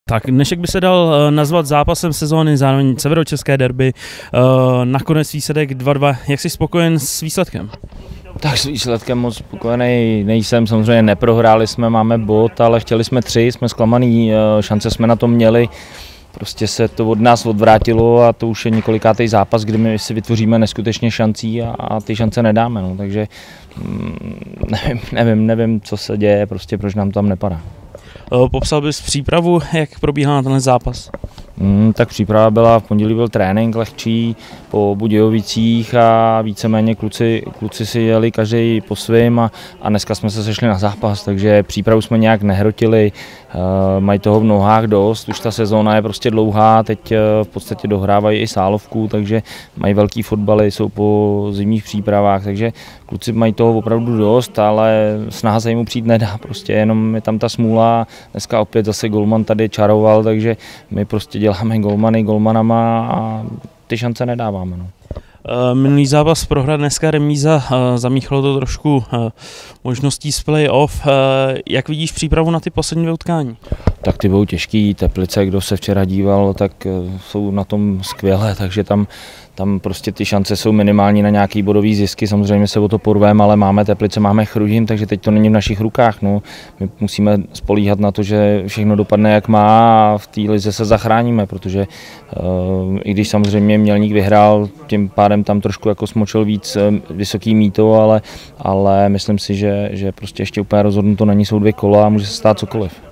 Tak dnešek by se dal nazvat zápasem sezóny, zároveň severočeské derby. Nakonec výsledek 2-2. Jak jsi spokojen s výsledkem? Tak s výsledkem moc spokojený nejsem, samozřejmě neprohráli jsme, máme bod, ale chtěli jsme 3, jsme zklamaný, šance jsme na to měli. Prostě se to od nás odvrátilo a to už je několikátý zápas, kdy my si vytvoříme neskutečně šancí a ty šance nedáme. No. Takže nevím, co se děje, prostě proč nám tam nepadá. Popsal bys přípravu, jak probíhá tenhle zápas? Tak příprava byla, v pondělí byl trénink lehčí po Budějovicích a víceméně kluci si jeli každý po svým a dneska jsme se sešli na zápas, takže přípravu jsme nějak nehrotili, mají toho v nohách dost, už ta sezóna je prostě dlouhá, teď v podstatě dohrávají i sálovku, takže mají velký fotbaly, jsou po zimních přípravách, takže kluci mají toho opravdu dost, ale snaha se jim přijít nedá, prostě jenom je tam ta smůla, dneska opět zase golman tady čaroval, takže my prostě děláme golmanama a ty šance nedáváme. No. Minulý zápas prohra, dneska remíza, zamíchalo to trošku možností z play-off. Jak vidíš přípravu na ty poslední utkání? Tak ty budou těžký, Teplice, kdo se včera díval, tak jsou na tom skvěle, takže tam prostě ty šance jsou minimální na nějaký bodový zisky, samozřejmě se o to porveme, ale máme Teplice, máme Chrudim, takže teď to není v našich rukách. No. My musíme spolíhat na to, že všechno dopadne jak má a v té lize se zachráníme, protože i když samozřejmě Mělník vyhrál, tím pádem tam trošku jako smočil víc vysoký mýto, ale myslím si, že prostě ještě úplně rozhodnuto není, jsou 2 kola a může se stát cokoliv.